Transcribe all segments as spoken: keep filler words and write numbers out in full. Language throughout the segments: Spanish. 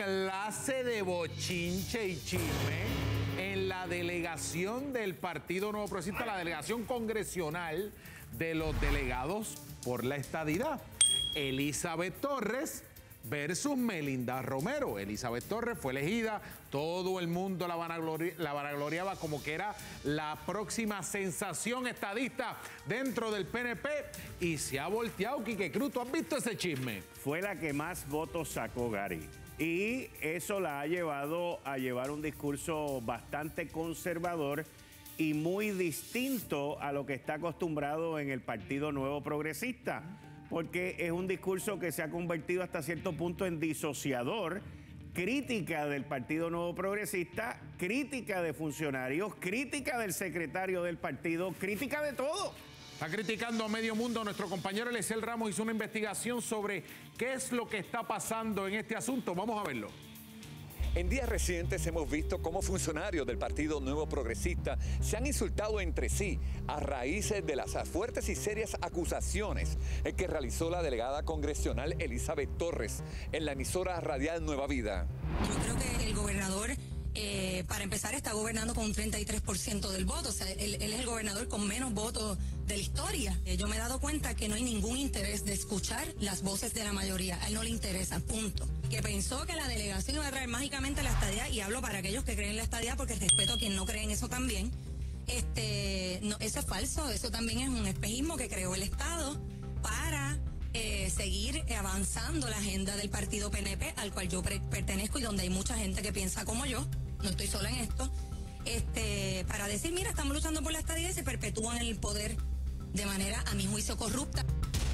clase de bochinche y chisme en la delegación del Partido Nuevo Progresista, la delegación congresional de los delegados por la estadidad. Elizabeth Torres versus Melinda Romero. Elizabeth Torres fue elegida, todo el mundo la, vanaglori la vanagloriaba como que era la próxima sensación estadista dentro del P N P y se ha volteado. Quique Cruz, ¿tú has visto ese chisme? Fue la que más votos sacó, Gary. Y eso la ha llevado a llevar un discurso bastante conservador y muy distinto a lo que está acostumbrado en el Partido Nuevo Progresista, porque es un discurso que se ha convertido hasta cierto punto en disociador, crítica del Partido Nuevo Progresista, crítica de funcionarios, crítica del secretario del partido, crítica de todo. Está criticando a medio mundo. Nuestro compañero Eliezer Ramos hizo una investigación sobre qué es lo que está pasando en este asunto. Vamos a verlo. En días recientes hemos visto cómo funcionarios del Partido Nuevo Progresista se han insultado entre sí a raíz de las fuertes y serias acusaciones que realizó la delegada congresional Elizabeth Torres en la emisora radial Nueva Vida. Yo creo que el gobernador, eh, para empezar, está gobernando con un treinta y tres por ciento del voto. O sea, él, él es el gobernador con menos votos de la historia. Eh, yo me he dado cuenta que no hay ningún interés de escuchar las voces de la mayoría. A él no le interesa, punto. Que pensó que la delegación iba a traer mágicamente la estadidad, y hablo para aquellos que creen en la estadidad porque respeto a quien no cree en eso también. Este, no, eso es falso, eso también es un espejismo que creó el Estado para eh, seguir avanzando la agenda del partido P N P, al cual yo pertenezco y donde hay mucha gente que piensa como yo, no estoy sola en esto, este, para decir, mira, estamos luchando por la estadidad y se perpetúan en el poder de manera, a mi juicio, corrupta.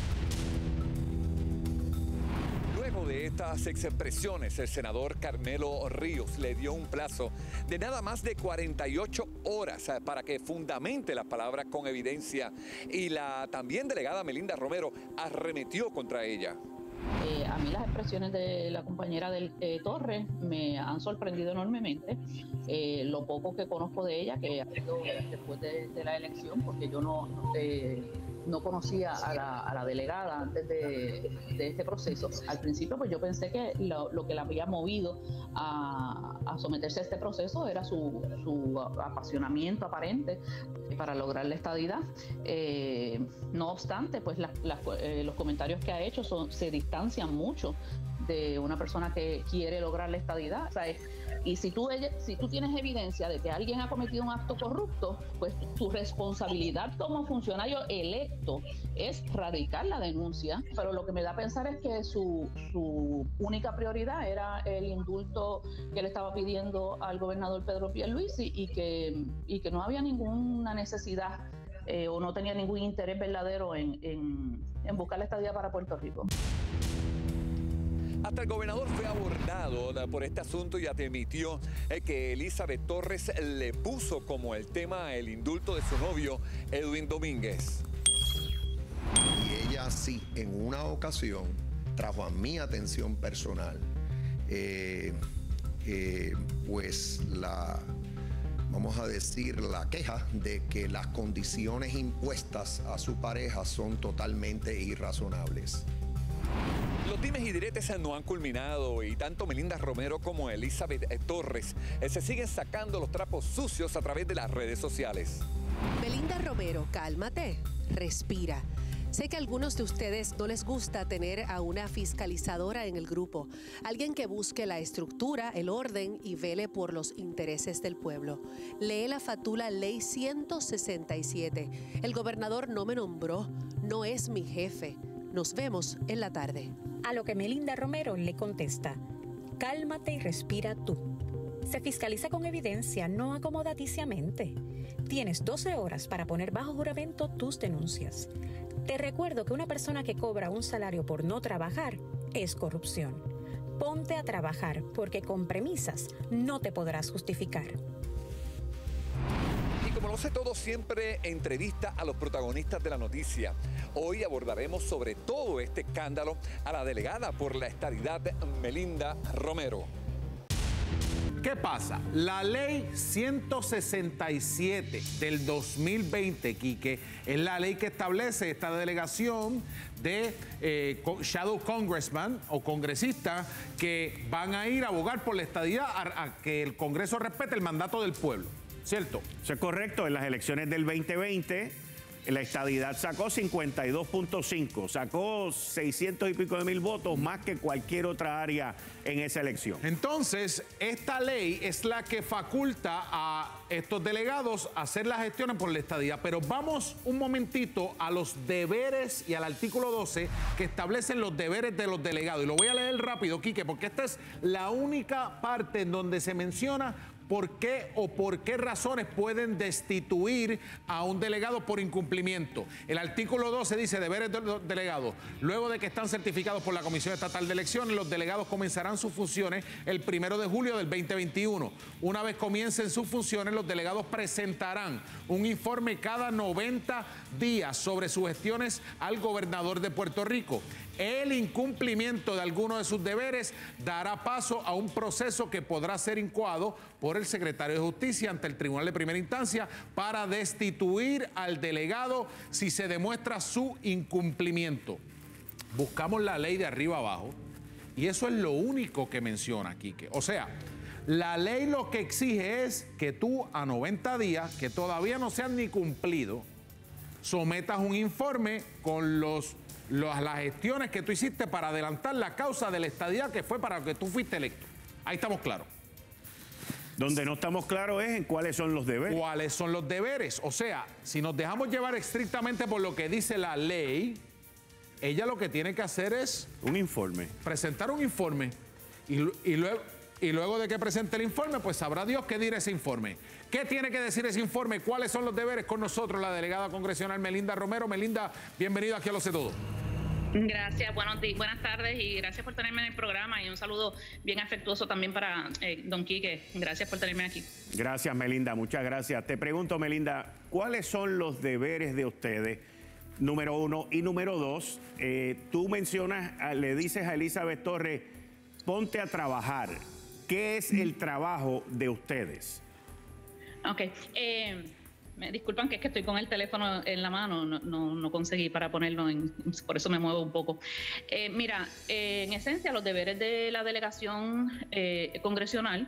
Luego de estas expresiones, el senador Carmelo Ríos le dio un plazo de nada más de cuarenta y ocho horas para que fundamente las palabras con evidencia, y la también delegada Melinda Romero arremetió contra ella. Eh, a mí las expresiones de la compañera del, eh, Torres me han sorprendido enormemente. Eh, lo poco que conozco de ella, que ha sido después de, de la elección, porque yo no, no, eh, no conocía a la, a la delegada antes de, de este proceso. Al principio pues yo pensé que lo, lo que la había movido a, a someterse a este proceso era su, su apasionamiento aparente para lograr la estadidad. Eh, no obstante, pues la, la, eh, los comentarios que ha hecho son, se distancian mucho de una persona que quiere lograr la estadidad. O sea, y si tú, si tú tienes evidencia de que alguien ha cometido un acto corrupto, pues tu responsabilidad como funcionario electo es radicar la denuncia. Pero lo que me da a pensar es que su, su única prioridad era el indulto que le estaba pidiendo al gobernador Pedro Pierluisi, y que, y que no había ninguna necesidad eh, o no tenía ningún interés verdadero en, en, en buscar la estadía para Puerto Rico. Hasta el gobernador fue abordado por este asunto y admitió que Elizabeth Torres le puso como el tema el indulto de su novio, Edwin Domínguez. Y ella sí, en una ocasión, trajo a mi atención personal, eh, eh, pues la, vamos a decir, la queja de que las condiciones impuestas a su pareja son totalmente irrazonables. Los dimes y diretes no han culminado y tanto Melinda Romero como Elizabeth Torres se siguen sacando los trapos sucios a través de las redes sociales. Melinda Romero, cálmate, respira. Sé que a algunos de ustedes no les gusta tener a una fiscalizadora en el grupo, alguien que busque la estructura, el orden y vele por los intereses del pueblo. Lee la fatula Ley ciento sesenta y siete. El gobernador no me nombró, no es mi jefe. Nos vemos en la tarde. A lo que Melinda Romero le contesta: cálmate y respira tú. Se fiscaliza con evidencia, no acomodaticiamente. Tienes doce horas para poner bajo juramento tus denuncias. Te recuerdo que una persona que cobra un salario por no trabajar es corrupción. Ponte a trabajar, porque con premisas no te podrás justificar. Como lo sé todo, siempre entrevista a los protagonistas de la noticia. Hoy abordaremos sobre todo este escándalo a la delegada por la estadidad, Melinda Romero. ¿Qué pasa? La ley ciento sesenta y siete del dos mil veinte, Quique, es la ley que establece esta delegación de eh, shadow congressman o congresistas que van a ir a abogar por la estadidad, a, a que el Congreso respete el mandato del pueblo, ¿cierto? Eso es correcto. En las elecciones del veinte veinte, la estadidad sacó cincuenta y dos punto cinco, sacó seiscientos y pico de mil votos, más que cualquier otra área en esa elección. Entonces, esta ley es la que faculta a estos delegados a hacer las gestiones por la estadidad. Pero vamos un momentito a los deberes y al artículo doce que establecen los deberes de los delegados. Y lo voy a leer rápido, Quique, porque esta es la única parte en donde se menciona por qué o por qué razones pueden destituir a un delegado por incumplimiento. El artículo doce dice: deberes de los delegados. Luego de que están certificados por la Comisión Estatal de Elecciones, los delegados comenzarán sus funciones el primero de julio del veinte veintiuno. Una vez comiencen sus funciones, los delegados presentarán un informe cada noventa días sobre sus gestiones al gobernador de Puerto Rico. El incumplimiento de alguno de sus deberes dará paso a un proceso que podrá ser incoado por el secretario de Justicia ante el Tribunal de Primera Instancia para destituir al delegado si se demuestra su incumplimiento. Buscamos la ley de arriba abajo y eso es lo único que menciona, Quique. O sea, la ley lo que exige es que tú a noventa días, que todavía no se han ni cumplido, sometas un informe con los las gestiones que tú hiciste para adelantar la causa de la estadidad que fue para que tú fuiste electo. Ahí estamos claros. Donde no estamos claros es en cuáles son los deberes. ¿Cuáles son los deberes? O sea, si nos dejamos llevar estrictamente por lo que dice la ley, ella lo que tiene que hacer es... un informe. Presentar un informe. Y, y, luego, y luego de que presente el informe, pues sabrá Dios qué dirá ese informe. ¿Qué tiene que decir ese informe? ¿Cuáles son los deberes? Con nosotros la delegada congresional Melinda Romero. Melinda, bienvenida aquí a Lo Sé Todo. Gracias, buenos días, buenas tardes y gracias por tenerme en el programa y un saludo bien afectuoso también para eh, don Quique. Gracias por tenerme aquí. Gracias, Melinda, muchas gracias. Te pregunto, Melinda, ¿cuáles son los deberes de ustedes? Número uno. Y número dos, eh, tú mencionas, le dices a Elizabeth Torres, ponte a trabajar. ¿Qué es el trabajo de ustedes? Ok, eh... Me disculpan que es que estoy con el teléfono en la mano, no, no, no conseguí para ponerlo, en, por eso me muevo un poco. Eh, mira, eh, en esencia los deberes de la delegación eh, congresional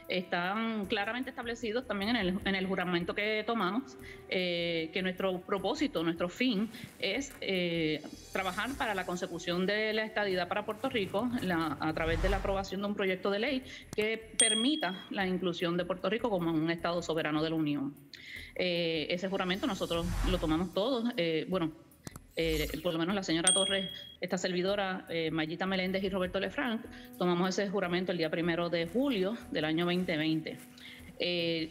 están claramente establecidos también en el, en el juramento que tomamos, eh, que nuestro propósito, nuestro fin es eh, trabajar para la consecución de la estadidad para Puerto Rico la, a través de la aprobación de un proyecto de ley que permita la inclusión de Puerto Rico como un Estado soberano de la Unión. Eh, ese juramento nosotros lo tomamos todos, eh, bueno, eh, por lo menos la señora Torres, esta servidora, eh, Mayita Meléndez y Roberto Lefranc, tomamos ese juramento el día primero de julio del año veinte veinte. Eh,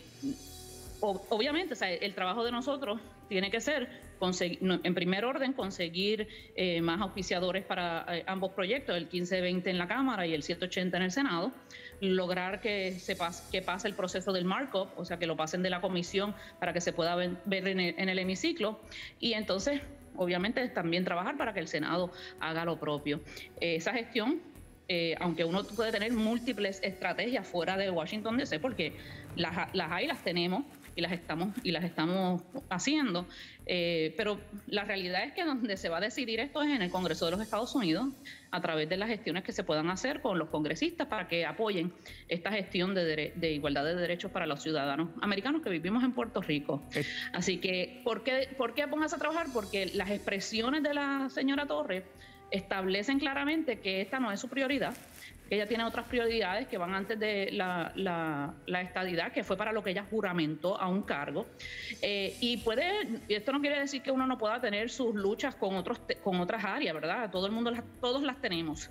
obviamente, o sea, el trabajo de nosotros tiene que ser, conseguir, en primer orden, conseguir eh, más auspiciadores para eh, ambos proyectos, el quince veinte en la Cámara y el siete ochenta en el Senado, lograr que se pase, que pase el proceso del markup, o sea, que lo pasen de la comisión para que se pueda ver, ver en, el, en el hemiciclo, y entonces, obviamente, también trabajar para que el Senado haga lo propio. Eh, esa gestión, eh, aunque uno puede tener múltiples estrategias fuera de Washington D C, porque las, las hay, las tenemos, y las estamos y las estamos haciendo, eh, pero la realidad es que donde se va a decidir esto es en el Congreso de los Estados Unidos, a través de las gestiones que se puedan hacer con los congresistas para que apoyen esta gestión de, de igualdad de derechos para los ciudadanos americanos que vivimos en Puerto Rico. Así que, ¿por qué, por qué pongas a trabajar? Porque las expresiones de la señora Torres establecen claramente que esta no es su prioridad, que ella tiene otras prioridades que van antes de la, la, la estadidad, que fue para lo que ella juramentó a un cargo. Eh, y puede, esto no quiere decir que uno no pueda tener sus luchas con, otros, con otras áreas, ¿verdad? Todo el mundo, las, todos las tenemos.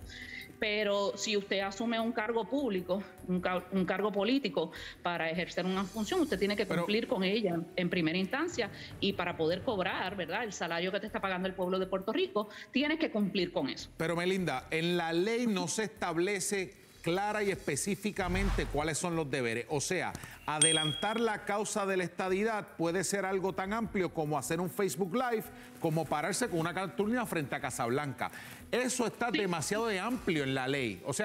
Pero si usted asume un cargo público, un, car un cargo político para ejercer una función, usted tiene que cumplir Pero, con ella en primera instancia, y para poder cobrar, ¿verdad?, el salario que te está pagando el pueblo de Puerto Rico, tienes que cumplir con eso. Pero Melinda, en la ley no se establece clara y específicamente cuáles son los deberes. O sea, adelantar la causa de la estadidad puede ser algo tan amplio como hacer un Facebook Live, como pararse con una cartulina frente a Casablanca. Eso está sí. demasiado de amplio en la ley. O sea,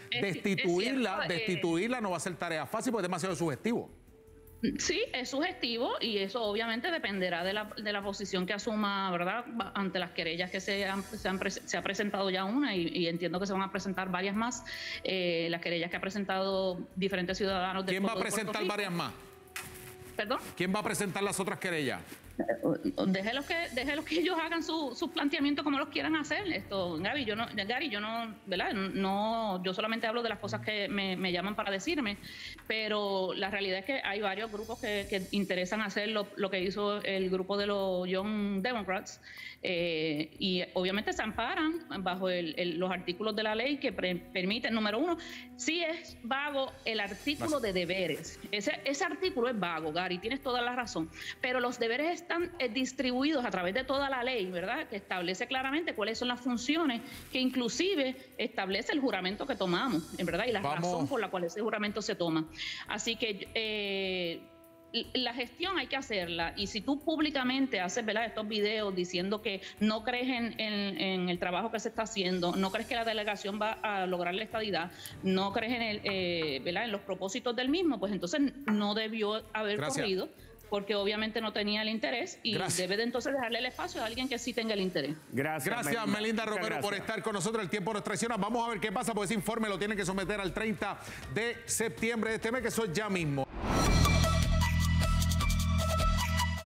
Es- destituirla, es cierto, eh, destituirla no va a ser tarea fácil porque es demasiado sugestivo. Sí, es sugestivo y eso obviamente dependerá de la, de la posición que asuma, ¿verdad?, ante las querellas que se han, se, han pre- se ha presentado ya una y, y entiendo que se van a presentar varias más, eh, las querellas que ha presentado diferentes ciudadanos del ¿Quién va a pueblo de Puerto presentar Rico. varias más? ¿Perdón? ¿Quién va a presentar las otras querellas? Déjelos que, déjelos que ellos hagan sus su planteamientos como los quieran hacer. Esto, Gaby, yo no, Gary, yo no, ¿verdad? No, yo solamente hablo de las cosas que me, me llaman para decirme, pero la realidad es que hay varios grupos que, que interesan hacer lo, lo que hizo el grupo de los Young Democrats, eh, y obviamente se amparan bajo el, el, los artículos de la ley que pre, permiten, número uno, sí es vago el artículo de deberes. Ese, ese artículo es vago, Gary, tienes toda la razón, pero los deberes están eh, distribuidos a través de toda la ley, ¿verdad?, que establece claramente cuáles son las funciones, que inclusive establece el juramento que tomamos, ¿verdad?, y la Vamos. razón por la cual ese juramento se toma. Así que eh, la gestión hay que hacerla, y si tú públicamente haces, ¿verdad?, estos videos diciendo que no crees en, en, en el trabajo que se está haciendo, no crees que la delegación va a lograr la estadidad, no crees en, el, eh, ¿verdad?, en los propósitos del mismo, pues entonces no debió haber Gracias. corrido, porque obviamente no tenía el interés y Gracias. debe de entonces dejarle el espacio a alguien que sí tenga el interés. Gracias, Gracias, Melinda Muchas Romero, por gracias. estar con nosotros. El tiempo nos traiciona. Vamos a ver qué pasa, porque ese informe lo tienen que someter al treinta de septiembre de este mes, que eso es ya mismo.